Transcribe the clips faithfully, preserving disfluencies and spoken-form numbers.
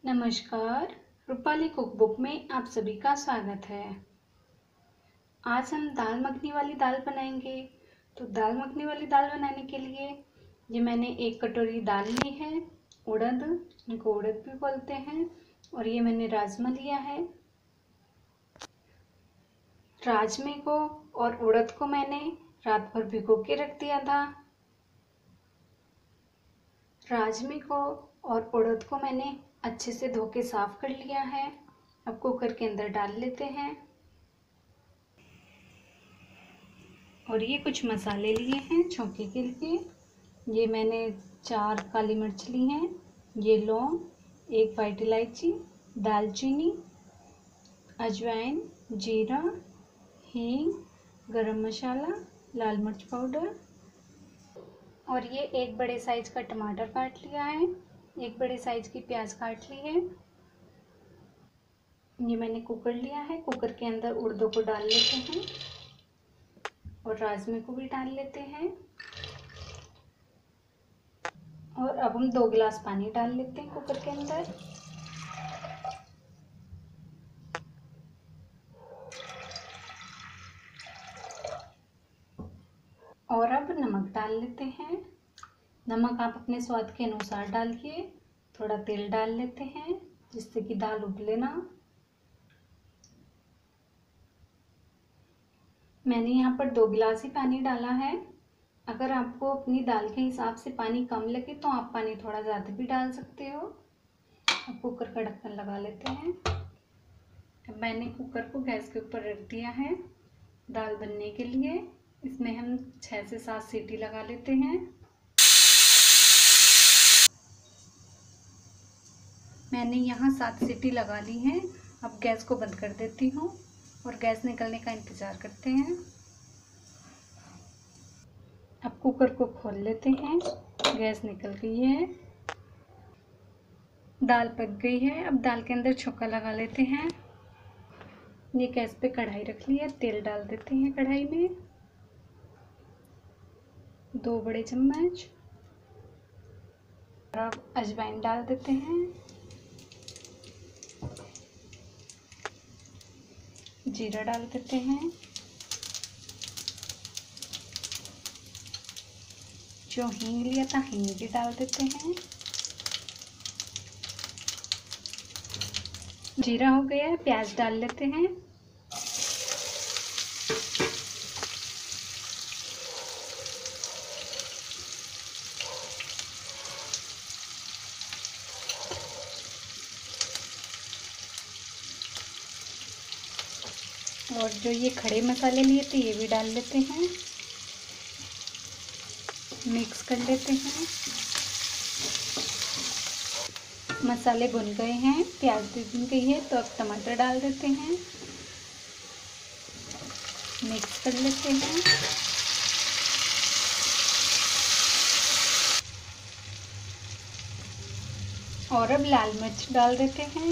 नमस्कार, रूपाली कुकबुक में आप सभी का स्वागत है। आज हम दाल मखनी वाली दाल बनाएंगे। तो दाल मखनी वाली दाल बनाने के लिए ये मैंने एक कटोरी दाल ली है, उड़द, इनको उड़द भी बोलते हैं, और ये मैंने राजमा लिया है। राजमे को और उड़द को मैंने रात भर भिगो के रख दिया था। राजमे को और उड़द को मैंने अच्छे से धो के साफ कर लिया है। अब कुकर के अंदर डाल लेते हैं। और ये कुछ मसाले लिए हैं छौंके के लिए। ये मैंने चार काली मिर्च ली हैं, ये लौंग, एक वाइट इलायची, दालचीनी, अजवाइन, जीरा, हींग, गरम मसाला, लाल मिर्च पाउडर, और ये एक बड़े साइज का टमाटर काट लिया है, एक बड़े साइज की प्याज काट ली है। ये मैंने कुकर लिया है, कुकर के अंदर उड़दों को डाल लेते हैं और राजमे को भी डाल लेते हैं। और अब हम दो गिलास पानी डाल लेते हैं कुकर के अंदर। और अब नमक डाल लेते हैं। नमक आप अपने स्वाद के अनुसार डालिए। थोड़ा तेल डाल लेते हैं जिससे कि दाल उबले ना। मैंने यहाँ पर दो गिलास ही पानी डाला है। अगर आपको अपनी दाल के हिसाब से पानी कम लगे तो आप पानी थोड़ा ज़्यादा भी डाल सकते हो। अब कुकर का ढक्कन लगा लेते हैं। अब मैंने कुकर को गैस के ऊपर रख दिया है दाल बनने के लिए। इसमें हम छः से सात सीटी लगा लेते हैं। मैंने यहाँ सात सीटी लगा ली हैं। अब गैस को बंद कर देती हूँ और गैस निकलने का इंतज़ार करते हैं। अब कुकर को खोल लेते हैं। गैस निकल गई है, दाल पक गई है। अब दाल के अंदर छौंका लगा लेते हैं। ये गैस पे कढ़ाई रख ली है, तेल डाल देते हैं कढ़ाई में, दो बड़े चम्मच। अब अजवाइन डाल देते हैं, जीरा डाल देते हैं, जो हींग लिया था हींग भी डाल देते हैं। जीरा हो गया है, प्याज डाल लेते हैं। और जो ये खड़े मसाले लिए थे ये भी डाल लेते हैं, मिक्स कर लेते हैं। मसाले भुन गए हैं, प्याज भी भुन गई है, तो अब टमाटर डाल देते हैं, मिक्स कर लेते हैं। और अब लाल मिर्च डाल देते हैं,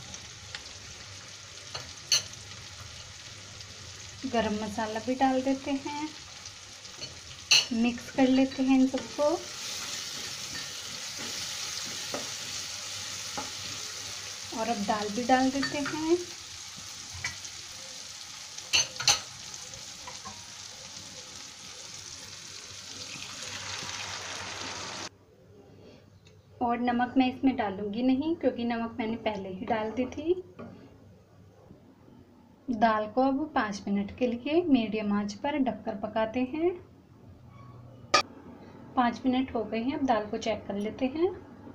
गरम मसाला भी डाल देते हैं, मिक्स कर लेते हैं इन सबको। और अब दाल भी डाल देते हैं। और नमक मैं इसमें डालूंगी नहीं क्योंकि नमक मैंने पहले ही डाल दी थी। दाल को अब पाँच मिनट के लिए मीडियम आंच पर ढककर पकाते हैं। पाँच मिनट हो गए हैं, अब दाल को चेक कर लेते हैं।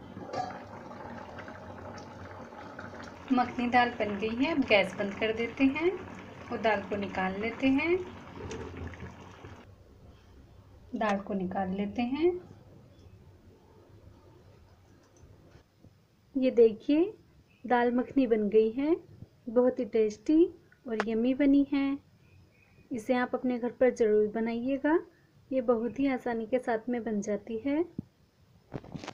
मखनी दाल बन गई है। अब गैस बंद कर देते हैं और दाल को निकाल लेते हैं। दाल को निकाल लेते हैं। ये देखिए दाल मखनी बन गई है, बहुत ही टेस्टी और यम्मी बनी है। इसे आप अपने घर पर ज़रूर बनाइएगा, ये बहुत ही आसानी के साथ में बन जाती है।